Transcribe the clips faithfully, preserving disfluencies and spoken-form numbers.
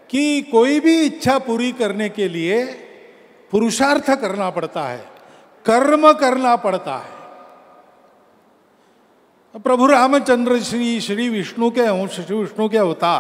कि कोई भी इच्छा पूरी करने के लिए पुरुषार्थ करना पड़ता है, कर्म करना पड़ता है। प्रभु रामचंद्र श्री श्री विष्णु के अंश, श्री विष्णु के अवतार,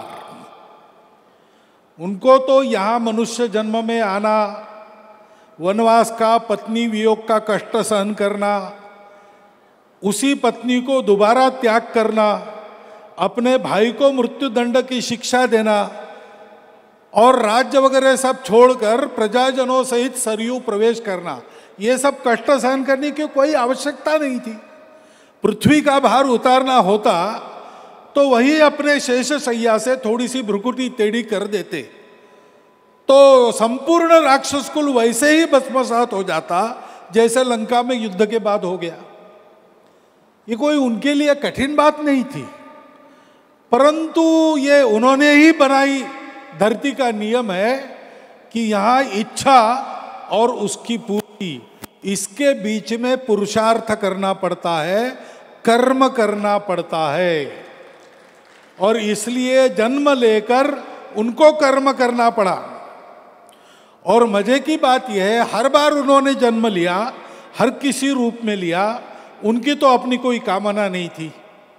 उनको तो यहाँ मनुष्य जन्म में आना, वनवास का, पत्नी वियोग का कष्ट सहन करना, उसी पत्नी को दोबारा त्याग करना, अपने भाई को मृत्यु दंड की शिक्षा देना और राज्य वगैरह सब छोड़कर प्रजाजनों सहित सरयू प्रवेश करना, ये सब कष्ट सहन करने की कोई आवश्यकता नहीं थी। पृथ्वी का भार उतारना होता तो वही अपने शेष शैया से थोड़ी सी भ्रुकुटी टेढ़ी कर देते तो संपूर्ण राक्षस कुल वैसे ही भस्मसात हो जाता जैसे लंका में युद्ध के बाद हो गया। ये कोई उनके लिए कठिन बात नहीं थी, परंतु ये उन्होंने ही बनाई धरती का नियम है कि यहाँ इच्छा और उसकी पूर्ति, इसके बीच में पुरुषार्थ करना पड़ता है, कर्म करना पड़ता है। और इसलिए जन्म लेकर उनको कर्म करना पड़ा। और मजे की बात यह है, हर बार उन्होंने जन्म लिया, हर किसी रूप में लिया, उनकी तो अपनी कोई कामना नहीं थी।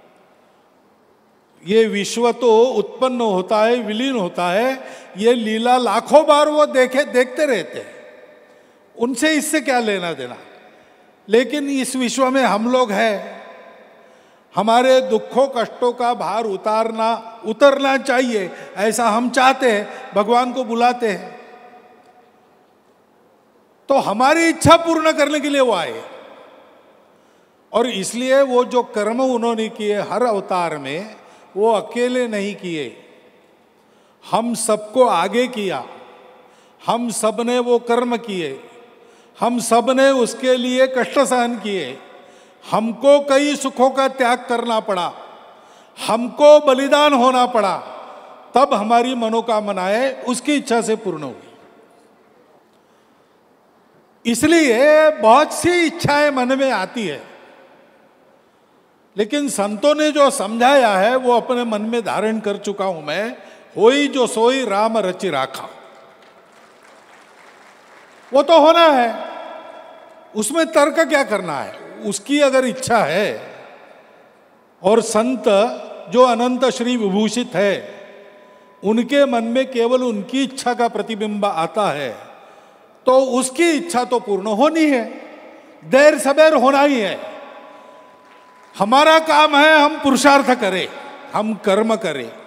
ये विश्व तो उत्पन्न होता है, विलीन होता है, ये लीला लाखों बार वो देखे देखते रहते हैं, उनसे इससे क्या लेना देना। लेकिन इस विश्व में हम लोग हैं, हमारे दुखों कष्टों का भार उतारना उतरना चाहिए, ऐसा हम चाहते हैं, भगवान को बुलाते हैं। तो हमारी इच्छा पूर्ण करने के लिए वो आए। और इसलिए वो जो कर्म उन्होंने किए हर अवतार में, वो अकेले नहीं किए, हम सबको आगे किया। हम सब ने वो कर्म किए, हम सब ने उसके लिए कष्ट सहन किए, हमको कई सुखों का त्याग करना पड़ा, हमको बलिदान होना पड़ा, तब हमारी मनोकामनाएं उसकी इच्छा से पूर्ण हुई। इसलिए बहुत सी इच्छाएं मन में आती है, लेकिन संतों ने जो समझाया है वो अपने मन में धारण कर चुका हूं मैं। होई जो सोई राम रचि राखा, वो तो होना है, उसमें तर्क क्या करना है। उसकी अगर इच्छा है, और संत जो अनंत श्री विभूषित है, उनके मन में केवल उनकी इच्छा का प्रतिबिंब आता है, तो उसकी इच्छा तो पूर्ण होनी है, देर सबेर होना ही है। हमारा काम है हम पुरुषार्थ करें, हम कर्म करें।